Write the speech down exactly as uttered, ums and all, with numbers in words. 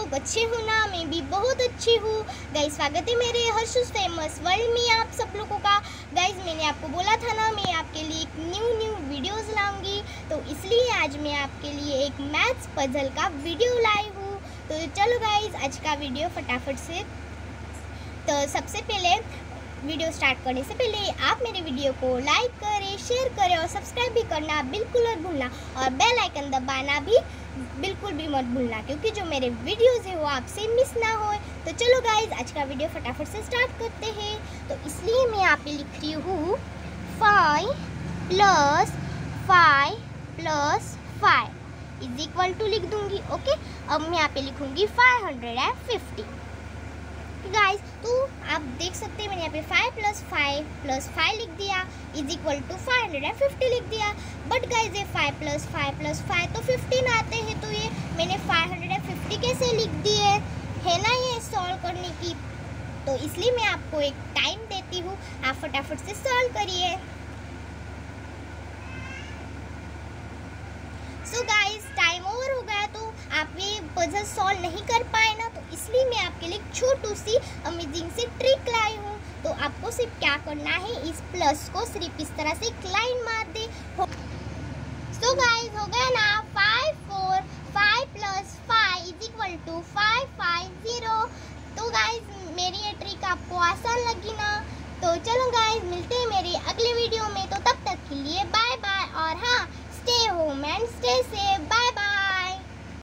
लोग अच्छे हो ना, मैं भी बहुत अच्छी हूँ। गाइस स्वागत है मेरे हर्षुस फेमस वर्ल्ड में आप सब लोगों का। गाइस मैंने आपको बोला था ना मैं आपके लिए एक न्यू न्यू वीडियोस लाऊंगी, तो इसलिए आज मैं आपके लिए एक मैथ्स पजल का वीडियो लाई हूँ। तो चलो गाइस आज का वीडियो फटाफट से। तो सबसे पहले वीडियो स्टार्ट करने से पहले आप मेरे वीडियो को लाइक करें, शेयर करें और सब्सक्राइब भी करना बिल्कुल मत भूलना, और बेल आइकन दबाना भी बिल्कुल भी मत भूलना, क्योंकि जो मेरे वीडियोस है वो आपसे मिस ना हो। तो चलो गाइज आज का वीडियो फटाफट से स्टार्ट करते हैं। तो इसलिए मैं यहाँ पे लिख रही हूँ five plus five plus five is equal to लिख दूंगी। ओके, अब मैं यहाँ पे लिखूंगी five hundred and fifty. Guys तो आप देख सकते हैं मैंने यहाँ पे five plus five plus five लिख दिया is equal to five hundred and fifty लिख दिया। बट गाइस ये five plus five plus five तो फिफ्टीन आते हैं, तो ये मैंने फाइव हंड्रेड एंड फिफ्टी कैसे लिख दिए है ना ये सॉल्व करने की। तो इसलिए मैं आपको एक टाइम देती हूँ, आप फटाफट से सॉल्व करिए। सो गाइस टाइम ओवर हो गया, तो आप ये पजल सॉल्व नहीं कर पाए ना, तो इसलिए मैं आपके लिए छोटू सी अमेजिंग सी ट्रिक लाई हूँ। तो आपको सिर्फ क्या करना है, इस प्लस को सिर्फ इस तरह से एक लाइन मार दे। सो गाइस हो गया ना, five four five plus five is equal to five five zero. तो गाइस मेरी ये ट्रिक आपको आसान लगी ना, तो चलो गाइस मिलते हैं मेरी अगले वीडियो में। तो तब तक के लिए बाय बाय, और हाँ stay home and stay safe. Bye.